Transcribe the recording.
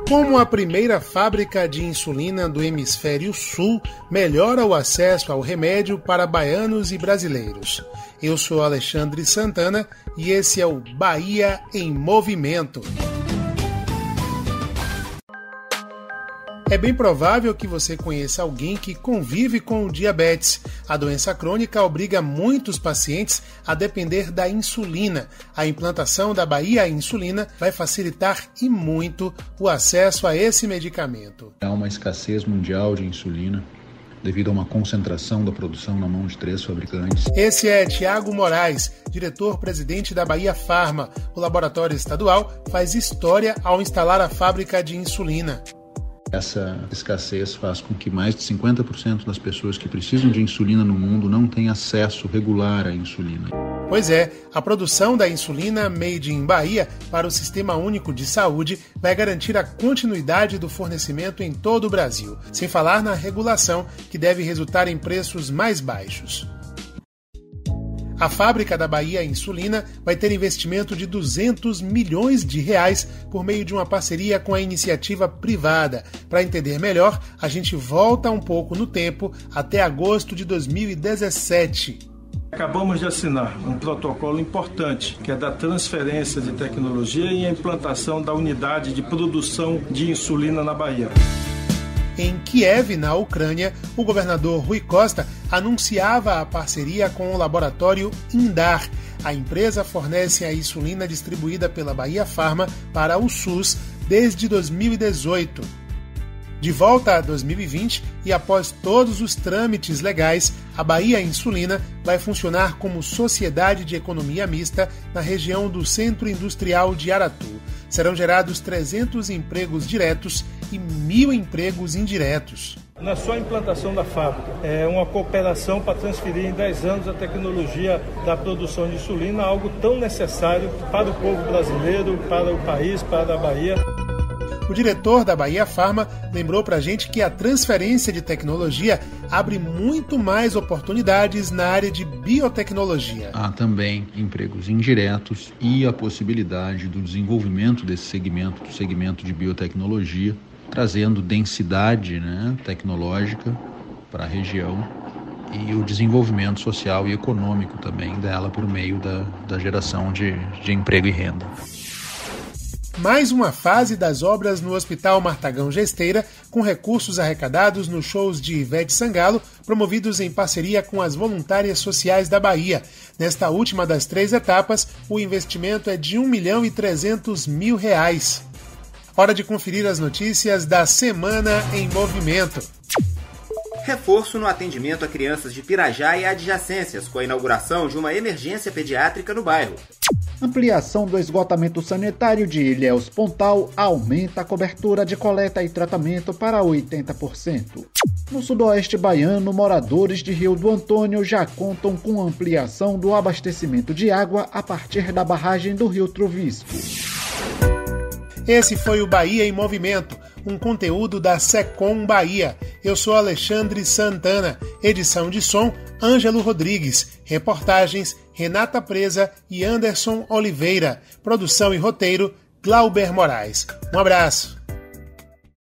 Como a primeira fábrica de insulina do Hemisfério Sul melhora o acesso ao remédio para baianos e brasileiros. Eu sou Alexandre Santana e esse é o Bahia em Movimento. É bem provável que você conheça alguém que convive com o diabetes. A doença crônica obriga muitos pacientes a depender da insulina. A implantação da Bahia Insulina vai facilitar e muito o acesso a esse medicamento. Há uma escassez mundial de insulina devido a uma concentração da produção na mão de 3 fabricantes. Esse é Tiago Moraes, diretor-presidente da Bahia Pharma. O laboratório estadual faz história ao instalar a fábrica de insulina. Essa escassez faz com que mais de 50% das pessoas que precisam de insulina no mundo não tenham acesso regular à insulina. Pois é, a produção da insulina Made in Bahia para o Sistema Único de Saúde vai garantir a continuidade do fornecimento em todo o Brasil, sem falar na regulação, que deve resultar em preços mais baixos. A fábrica da Bahia Insulina vai ter investimento de R$200 milhões por meio de uma parceria com a iniciativa privada. Para entender melhor, a gente volta um pouco no tempo até agosto de 2017. Acabamos de assinar um protocolo importante, que é da transferência de tecnologia e a implantação da unidade de produção de insulina na Bahia. Em Kiev, na Ucrânia, o governador Rui Costa anunciava a parceria com o laboratório Indar. A empresa fornece a insulina distribuída pela Bahia Pharma para o SUS desde 2018. De volta a 2020 e após todos os trâmites legais, a Bahia Insulina vai funcionar como sociedade de economia mista na região do Centro Industrial de Aratu. Serão gerados 300 empregos diretos e 1.000 empregos indiretos. Na sua implantação da fábrica, é uma cooperação para transferir em 10 anos a tecnologia da produção de insulina, algo tão necessário para o povo brasileiro, para o país, para a Bahia. O diretor da Bahia Pharma lembrou para a gente que a transferência de tecnologia abre muito mais oportunidades na área de biotecnologia. Há também empregos indiretos e a possibilidade do desenvolvimento desse segmento, do segmento de biotecnologia, trazendo densidade, tecnológica para a região e o desenvolvimento social e econômico também dela por meio da geração de emprego e renda. Mais uma fase das obras no Hospital Martagão Gesteira, com recursos arrecadados nos shows de Ivete Sangalo, promovidos em parceria com as voluntárias sociais da Bahia. Nesta última das 3 etapas, o investimento é de R$1.300.000. Hora de conferir as notícias da Semana em Movimento. Reforço no atendimento a crianças de Pirajá e adjacências, com a inauguração de uma emergência pediátrica no bairro. Ampliação do esgotamento sanitário de Ilhéus Pontal aumenta a cobertura de coleta e tratamento para 80%. No sudoeste baiano, moradores de Rio do Antônio já contam com ampliação do abastecimento de água a partir da barragem do Rio Trovisco. Esse foi o Bahia em Movimento, um conteúdo da Secom Bahia. Eu sou Alexandre Santana, edição de som Ângelo Rodrigues, reportagens Renata Presa e Anderson Oliveira, produção e roteiro Glauber Moraes. Um abraço.